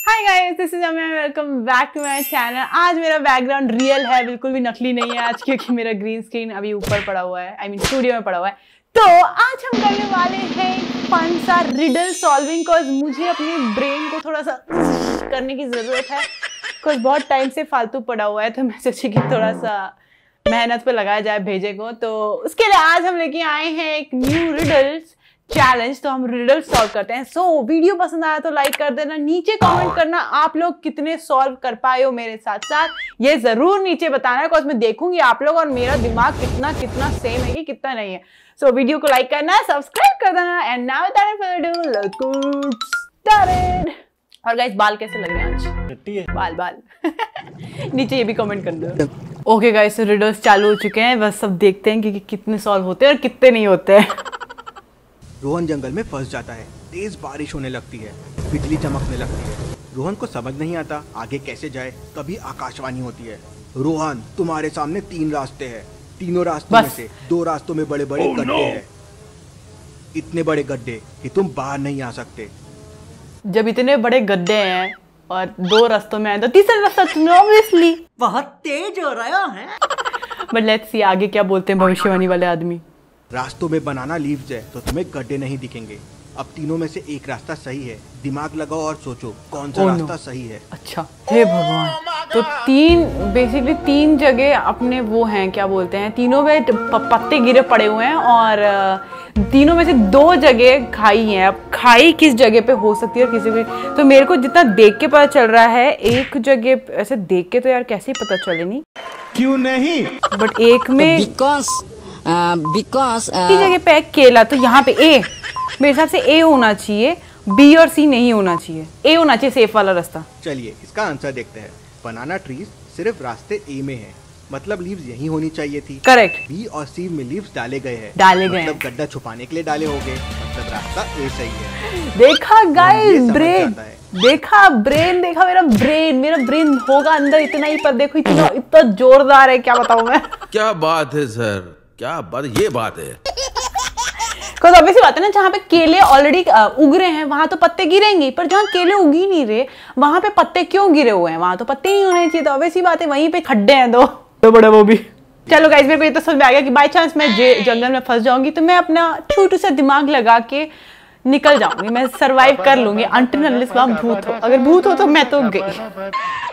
Hi guys, this is Amiya, welcome back to my channel. आज मेरा background real है, बिल्कुल भी नकली नहीं है आज, क्योंकि मेरा ग्रीन स्क्रीन अभी ऊपर पड़ा हुआ है, आई मीन स्टूडियो में पड़ा हुआ है। तो आज हम करने वाले हैं फन सा रिडल सॉल्विंग, बिकॉज मुझे अपने ब्रेन को थोड़ा सा करने की जरूरत है, बिकॉज बहुत टाइम से फालतू पड़ा हुआ है। तो मैं सोची कि थोड़ा सा मेहनत पे लगाया जाए भेजे को। तो उसके लिए आज हम लेके आए हैं एक न्यू रिडल्स चैलेंज। तो हम रिडल सॉल्व करते हैं। सो वीडियो पसंद आया तो लाइक कर देना, नीचे कमेंट करना आप लोग कितने सॉल्व कर पाए हो मेरे साथ साथ, ये जरूर नीचे बताना है, बिकॉज मैं देखूंगी आप लोग और मेरा दिमाग कितना सेम है कि कितना नहीं है। सो वीडियो को लाइक करना, सब्सक्राइब कर देना, and now without further ado let's get started. और गाइस, बाल कैसे लग रहे हैं आज? बाल नीचे ये भी कमेंट कर दो। ओके गाइस, रिडल्स चालू हो चुके हैं, बस सब देखते हैं कि कितने सॉल्व होते हैं और कितने नहीं होते हैं। रोहन जंगल में फंस जाता है। तेज बारिश होने लगती है, बिजली चमकने लगती है। रोहन को समझ नहीं आता आगे कैसे जाए। तभी आकाशवाणी होती है, रोहन तुम्हारे सामने 3 रास्ते हैं। तीनों रास्तों में से 2 रास्तों में बड़े बड़े गड्ढे हैं, इतने बड़े गड्ढे कि तुम बाहर नहीं आ सकते। जब इतने बड़े गड्ढे हैं और 2 रास्तों में आए तो तीसरा रास्ता चुनो, ऑब्वियसली। बहुत तेज हो रहा है। बट लेट्स सी आगे क्या बोलते हैं भविष्यवाणी वाले आदमी। रास्तों में बनाना लीव्स है तो तुम्हें गड्ढे नहीं दिखेंगे। अब तीनों में से एक रास्ता सही है, दिमाग लगाओ और सोचो कौन सा रास्ता सही है। अच्छा, हे भगवान। तो बेसिकली 3 जगह अपने वो हैं, क्या बोलते हैं, तीनों में पत्ते गिरे पड़े हुए हैं और तीनों में से 2 जगह खाई हैं। अब खाई किस जगह पे हो सकती है और किसी भी, तो मेरे को जितना देख के पता चल रहा है, एक जगह ऐसे देख के तो यार कैसे ही पता चले, नहीं क्यों नहीं, बट एक में बिकॉज की जगह पे केला, तो यहाँ पे ए, मेरे हिसाब से ए होना चाहिए, बी और सी नहीं होना चाहिए, ए होना चाहिए सेफ वाला रास्ता। चलिए इसका आंसर देखते हैं। बनाना ट्रीज सिर्फ रास्ते ए में है, मतलब लीव्स यही होनी चाहिए थी। करेक्ट। बी और सी में लीव्स डाले गए हैं, मतलब गड्ढा छुपाने के लिए डाले होंगे, मतलब रास्ता ए सही है। देखा गाइस, ब्रेन देखा, मेरा ब्रेन होगा अंदर इतना ही, पर देखो इतना जोरदार है, क्या बताऊं मैं। क्या बात है सर, क्या बात, ये बात है। तो ऑब्वियसली बात है ना, जहाँ पे केले ऑलरेडी उग रहे हैं वहां तो पत्ते गिरेंगे, पर जहाँ केले उग ही नहीं रहे वहां पे पत्ते क्यों गिरे हुए हैं? वहां तो पत्ते नहीं होने चाहिए। तो ऑब्वियसली बात है, वहीं पे खड्डे हैं 2 तो बड़े वो भी। चलो गाइस, मेरे को ये तो समझ में आ गया कि बाई चांस मैं जंगल में फंस जाऊंगी तो मैं अपना छोटू सा दिमाग लगा के निकल जाऊंगी, मैं सरवाइव कर लूंगी अनटिल अनलेस वहां भूत हो। अगर भूत हो तो मैं तो गई।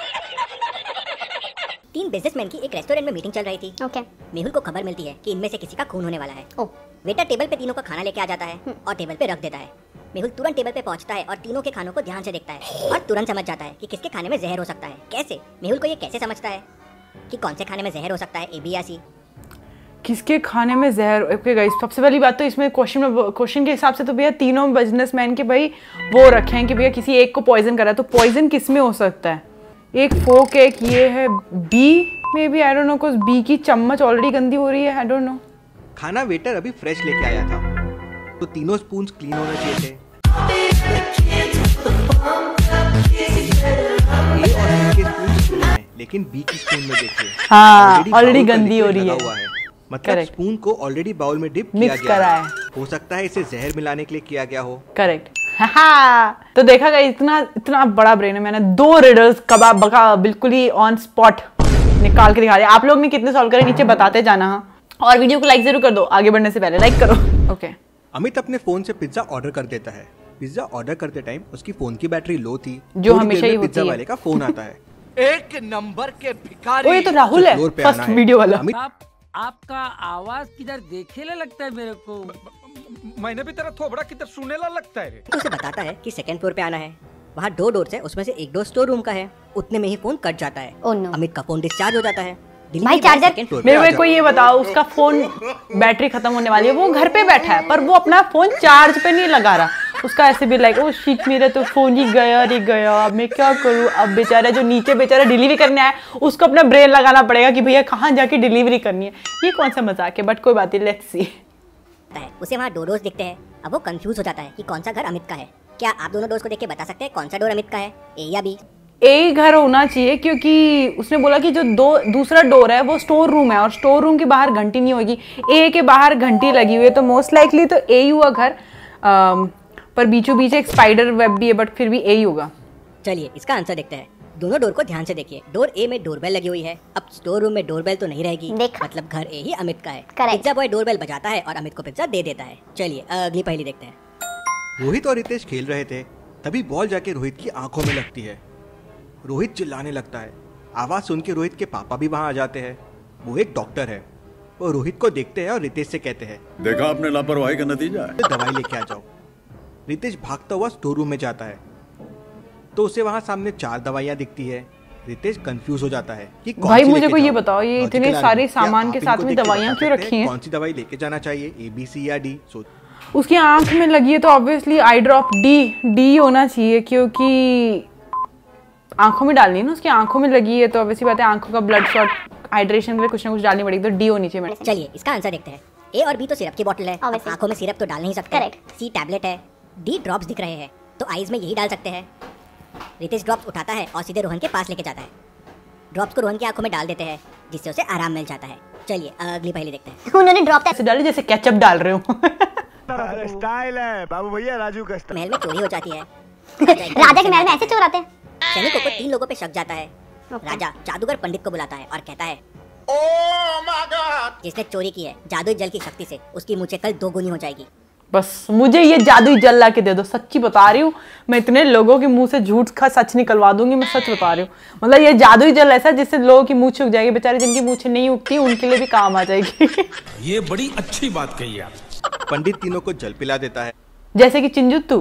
3 बिजनेसमैन की एक रेस्टोरेंट में मीटिंग चल रही थी। ओके। मेहुल को खबर मिलती है कि इनमें से किसी का खून होने वाला है। ओह। वेटर टेबल पे तीनों का खाना लेके आ जाता है और टेबल पे रख देता है। मेहुल तुरंत टेबल पे पहुंचता है और तीनों के खानों को ध्यान से देखता है और तुरंत समझ जाता है कि किसके खाने में जहर हो सकता है। कैसे? मेहुल को ये कैसे समझता है कि कौन से खाने में जहर हो सकता है, ए, बी या सी? किसके खाने में जहर? ओके गाइस, सबसे पहली बात तो इसमें क्वेश्चन के हिसाब से तो भैया तीनों बिजनेसमैन के भाई वो रखे हैं कि भैया किसी एक को पॉइजन करा है, तो पॉइजन किस में हो सकता है? एक फोक, एक ये है बी में भी, आई डोंट नो, कुछ बी की चम्मच ऑलरेडी गंदी हो रही है, आई डोंट नो। खाना वेटर अभी फ्रेश लेके आया था, तो तीनों स्पून्स क्लीन होने चाहिए थे। ए और बी के स्पून्स क्लीन हैं, लेकिन बी की स्पून में देखिए, हाँ ऑलरेडी गंदी हो रही है। मतलब स्पून को ऑलरेडी बाउल में डिप किया गया है। हो सकता है इसे जहर मिलाने के लिए किया गया हो। करेक्ट। तो देखा गया, इतना बड़ा ब्रेन है, मैंने 2 रिडल्स कबाब बका बिल्कुल ही ऑन स्पॉट निकाल के दिखा दिया। आप लोग ने कितने सॉल्व करे नीचे बताते जाना। हाँ, और वीडियो को लाइक जरूर कर दो, आगे बढ़ने से पहले लाइक करो। ओके। अमित अपने फोन से पिज्जा ऑर्डर कर देता है। पिज्जा ऑर्डर करते टाइम उसकी फोन की बैटरी लो थी, जो हमेशा ही होती है। पिज्जा वाले का फोन आता है। एक नंबर के भिखारी। ओ, ये तो राहुल है, फर्स्ट वीडियो वाला। आपका आवाज किधर देखेला लगता है मेरे को। मैंने भी तेरा थोबड़ा किधर सुनेला लगता है। तो उसे बताता है कि 2nd फ्लोर पे आना है। वहाँ 2 डोर्स है, उसमें से एक डोर स्टोर रूम का है। उतने में ही फोन कट जाता है। oh no. अमित का फोन डिस्चार्ज हो जाता है। भाई चार्जर मेरे को ये बताओ, उसका फोन बैटरी खत्म होने वाली है, वो घर पे बैठा है पर वो अपना फोन चार्ज पे नहीं लगा रहा। उसका ऐसे भी लाइक, ओ शिट, मेरा तो फोन ही गया, अब मैं क्या करूँ? अब बेचारा जो नीचे बेचारा डिलीवरी करने आया, उसको अपना ब्रेन लगाना पड़ेगा कि भैया कहाँ जाके डिलीवरी करनी है। ये कौन सा मजाक है, बट कोई बात नहीं, लेट्स सी। उसे वहाँ 2 डोर्स दिखते हैं। अब वो कंफ्यूज हो जाता है कि कौन सा घर अमित का है। क्या आप दोनों डोर्स को देख के बता सकते हैं कौन सा डोर अमित का है, ए या बी? ए घर होना चाहिए, क्योंकि उसने बोला कि जो दूसरा डोर है वो स्टोर रूम है और स्टोर रूम के बाहर घंटी नहीं होगी। ए के बाहर घंटी लगी हुई है, तो मोस्ट लाइकली तो ए ही हुआ घर। पर बीचों बीच एक स्पाइडर वेब भी है, बट फिर भी ए ही होगा। चलिए इसका आंसर देखते हैं। दोनों डोर को ध्यान से देखिए। डोर ए में डोरबेल लगी हुई है। अब स्टोर रूम में डोरबेल तो नहीं रहेगी, मतलब घर ए ही अमित का है। पिज्जा बॉय डोरबेल बजाता है और अमित को पिज्जा दे देता है। चलिए अगली पहेली देखते हैं। रोहित और रितेश खेल रहे थे, तभी बॉल जाके रोहित की आंखों में लगती है। रोहित चिल्लाने लगता है। आवाज सुन के रोहित के पापा भी वहां आ जाते हैं। वो एक डॉक्टर है। वो रोहित को देखते हैं और रितेश से कहते हैं, देखा आपने लापरवाही का नतीजा है। दवाई लेके आ जाओ। रितेश भागता हुआ स्टोर रूम में जाता है तो उसे वहां सामने 4 दवाइयां दिखती है। रितेश कंफ्यूज हो जाता है कि कौन भाई सी मुझे लेके को ये जाऊं? बताओ, ये लॉजिकल इतने आ सारे रही है। क्या सामान आप के इनको साथ में देख के दवाइयां बता क्यों सकते हैं रखी हैं? कौन सी दवाई लेके जाना चाहिए, ए बी सी या डी? उसकी आंख में लगी है तो ऑब्वियसली आई ड्रॉप डी होना चाहिए, क्योंकि आंखों में डालनी है ना। उसकी आंखों में लगी है तो ऑब्वियसली बात है आंखों का ब्लड शॉट हाइड्रेशन के लिए कुछ ना कुछ डालनी पड़ेगी, तो डी होनी चाहिए मैडम। चलिए इसका आंसर देखते हैं। ए और बी तो सिरप की बोतल है, अब आंखों में सिरप तो डाल नहीं सकते। सी टैबलेट है, डी ड्रॉप्स दिख रहे हैं तो आईज में यही डाल सकते हैं। रितेश ड्रॉप्स उठाता है और सीधे रोहन के पास लेके जाता है। ड्रॉप्स को रोहन की आंखों में डाल देते हैं जिससे उसे आराम मिल जाता है। चलिए अगली पहेली देखते हैं। उन्होंने ड्रॉप ऐसे डाले जैसे केचप डाल रहे हो। स्टाइल है बाबू भैया, राजू का महल में चोरी हो जाती है। राजा के महल में ऐसे चोर आते हैं? सैनिकों को 3 लोगों पे शक जाता है। राजा जादूगर पंडित को बुलाता है और कहता है, जिसने चोरी की है जादुई जल की शक्ति से उसकी मूंछें कल 2 गुनी हो जाएगी। बस मुझे ये जादुई जल ला के दे दो, सच्ची बता रही हूँ। मैं इतने लोगों के मुंह से झूठ का सच निकलवा दूंगी, मैं सच बता रही हूँ। मतलब ये जादुई जल ऐसा जिससे लोगों की मूंछ उग जाएगी। बेचारे जिनकी मूंछें नहीं उगती उनके लिए भी काम आ जाएगी। ये बड़ी अच्छी बात कही आप। पंडित तीनों को जल पिला देता है। जैसे कि चिंजुत्तू,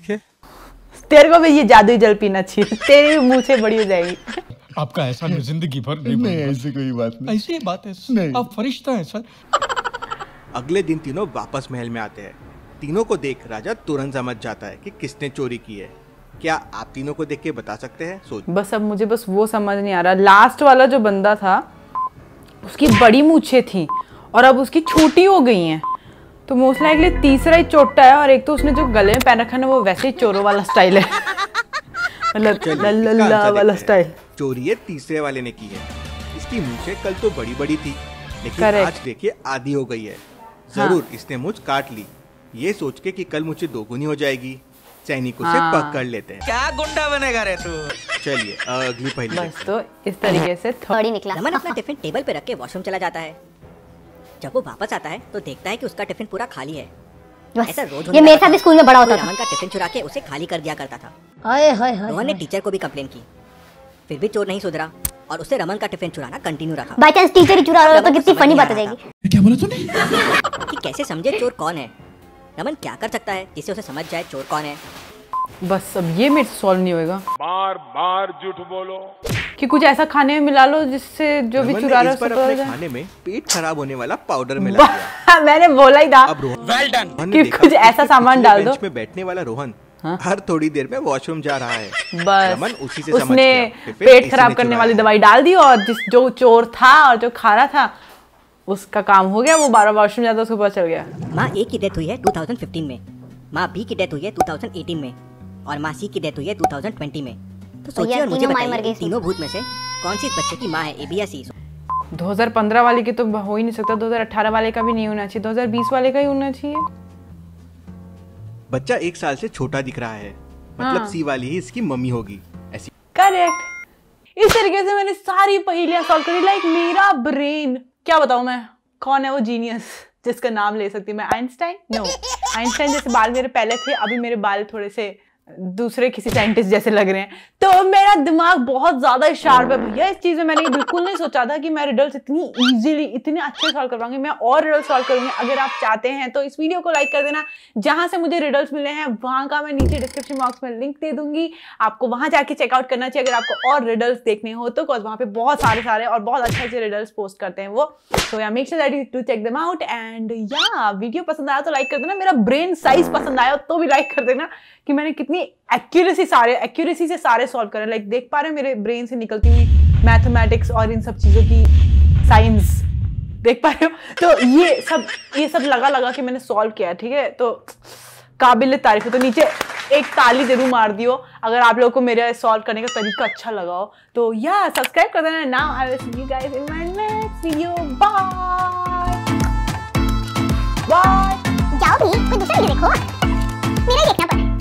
तेरे को भी ये जादुई जल पीना चाहिए, तेरी मूंछें बड़ी हो जाएगी। आपका ऐसा जिंदगी भर नहीं, ऐसी कोई बात नहीं। ऐसी बात है नहीं। आप फरिश्ता हैं सर। अगले दिन तीनों वापस महल में आते हैं। तीनों को देख राजा तुरंत समझ जाता है कि किसने चोरी की है। क्या आप तीनों को देख के बता सकते हैं? सोच। बस अब मुझे बस वो समझ नहीं आ रहा, लास्ट वाला जो बंदा था उसकी बड़ी मूंछें थी और अब उसकी छोटी हो गई हैं, तो मोस्ट लाइकली तीसरा ही चोटा है। और एक तो उसने जो गले में पहन रखा है ना वो वैसे ही चोरों वाला स्टाइल है, मतलब लल्ला वाला स्टाइल। चोरी ये तीसरे वाले ने की है। इसकी मूंछें कल तो बड़ी बड़ी थी लेकिन Correct. आज देखिए आधी हो गई है। जरूर इसने मूंछ काट ली, ये सोच के कि कल मुझे 2 गुनी हो जाएगी। सैनिक उसे पकड़ लेते हैं। क्या गुंडा बनेगा रे तू? चलिए अगली पहेली। बस तो इस तरीके से थर्ड ही निकला। रमन अपना टिफिन टेबल पे रख के वॉशरूम चला जाता है। जब वो वापस आता है तो देखता है कि उसका टिफिन पूरा खाली है। ऐसा रोज ये मेरे साथ भी स्कूल में बड़ा होता था। रमन का टिफिन चुरा के उसे खाली कर दिया करता था। हाय हाय हाय। रोहन ने टीचर को भी कंप्लेन की, फिर भी चोर नहीं सुधरा और उससे रमन का टिफिन चुराना कंटिन्यू रखा। बाय चांस टीचर ही चुरा रहा हो तो कितनी फनी बात हो जाएगी। क्या बोला तूने? कि कैसे समझे चोर कौन है। रमन क्या कर सकता है जिससे उसे समझ जाए चोर कौन है। बस अब ये मेरे से सॉल्व नहीं होएगा बार बार झूठ बोलो। कि कुछ ऐसा खाने में मिला लो जिससे जो भी रमन चुरा ने रहा इस बार है अपने खाने में पेट खराब होने वाला पाउडर मिला दिया। मैंने बोला ही था अब वेल डन। रोहन कि ने देखा कुछ कि ऐसा उसके सामान पिछले डाल दो। बेंच में बैठने वाला रोहन हाँ? हर थोड़ी देर में वॉशरूम जा रहा है। बस रमन उसी से समझ उसने गया कि फिर पेट इसी खराब ने करने चुराया वाली है। दवाई डाल दी और जिस जो चोर था और जो खा रहा था उसका काम हो गया। वो 12 वॉशरूम जाता उसको पता चल गया। माँ ए की डेथ हुई है 2015 में, माँ बी की डेथ हुई है 2018 में और माँ सी की डेथ हुई है 2020 में। तो सोचिए और मुझे तीनों माएं मर बताइए गई। तीनों भूत में से कौन सी इस बच्चे की माँ है, ए बी या सी? 2015 वाले की तो हो ही नहीं सकता, 2018 वाले का भी नहीं होना चाहिए, 2020 वाले का ही होना चाहिए। बच्चा 1 साल से छोटा दिख रहा है, मतलब सी वाली ही इसकी मम्मी होगी। ऐसी करेक्ट। इस तरीके से मैंने सारी पहेलियां सॉल्व करी। लाइक मेरा ब्रेन, क्या बताऊं मैं, कौन है वो जीनियस जिसका नाम ले सकती हूँ मैं? आइंस्टाइन? नो, आइंस्टाइन जैसे बाल मेरे पहले थे, अभी मेरे बाल थोड़े से दूसरे किसी साइंटिस्ट जैसे लग रहे हैं। तो मेरा दिमाग बहुत ज्यादा शार्प है भैया। इस चीज में मैंने बिल्कुल नहीं सोचा था कि मैं रिडल्स इतनी इजीली इतने अच्छे सॉल्व कर पाऊंगी। मैं और रिडल्स सॉल्व करूंगी। अगर आप चाहते हैं तो इस वीडियो को लाइक कर देना। जहां से मुझे रिडल्स मिले हैं वहां का मैं नीचे डिस्क्रिप्शन बॉक्स में लिंक दे दूंगी, आपको वहां जाके चेकआउट करना चाहिए अगर आपको और रिडल्स देखने हो तो। वहां पे बहुत सारे और बहुत अच्छे रिडल्स पोस्ट करते हैं वो। तो या make sure that you to check them out. And या वीडियो पसंद आया तो लाइक कर देना। मेरा ब्रेन साइज पसंद आया तो भी लाइक कर देना कि मैंने कितनी एक्यूरेसी से सारे सॉल्व करे। लाइक देख पा रहे हैं मेरे ब्रेन से निकलती हुई मैथमेटिक्स और इन सब चीजों की साइंस, देख पा रहे हो? तो ये सब लगा के मैंने सॉल्व किया, ठीक है? तो काबिल तारीफ है। तो नीचे एक ताली जरूर मार दियो अगर आप लोगों को मेरा सॉल्व करने का तरीका अच्छा लगा हो। तो या सब्सक्राइब कर देना। Now I will see you guys in my next video. Bye bye. जाओ भी कोई दूसरा वीडियो देखो, मेरा ही देखना पड़ा।